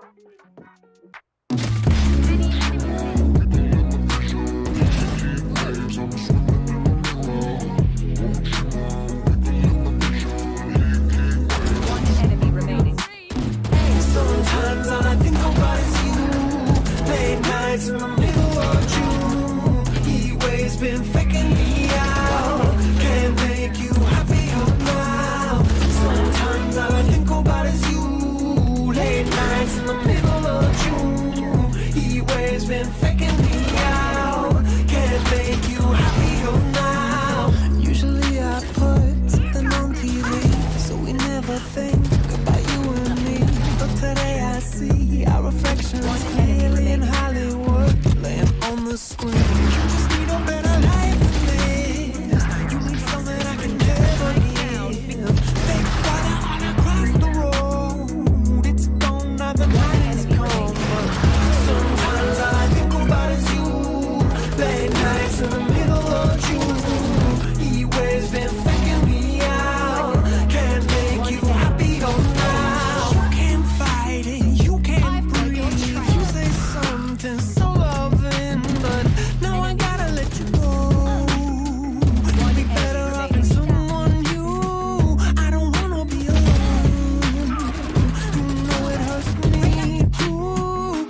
In the middle of June, he waves been faking me out. Can't make you happier now. Sometimes all I think about is you. Late nights in the middle of June, he waves been faking me out. Can't make you happier now. Usually I put something on TV, so we never think about you and me. But today I see our reflections clearly in Hollywood, laying on the screen. You just need a better life than this. You need something I can never give. Fake water all across the road. It's gone now, the night is come. But sometimes all I think about is you. Late nights in the middle of June, he waves been faking me out. Can't make you happier now. You can't fight it, you can't breathe. You say something so loving, but now I gotta let you go. You'd be better off in someone new. I don't wanna be alone. You know it hurts me too.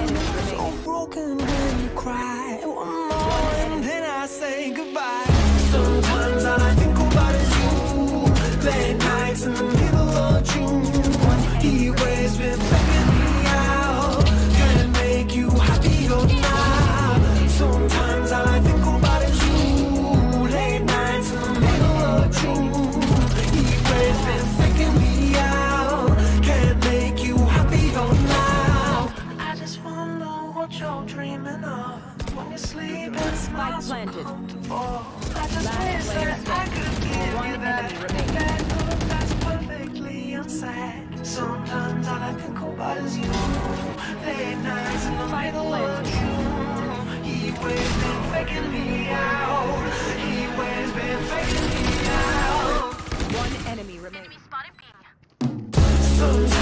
So broken when you cry. One more and then I say goodbye. Sometimes all I think about is you. Late nights in the middle of June, he waves been faking me out. Can't make you happier now. Sometimes all I think about is you. Late nights in the middle of June, he waves been faking me out. Can't make you happier now. I just wanna know what you're dreaming of when you sleep and smile so comfortable. I just wish that I could give you that look that's perfectly unsaid. Sometimes all I think about is you. Late nights in the middle of June, he waves been faking me out. He waves been faking me out. One enemy remaining. Sometimes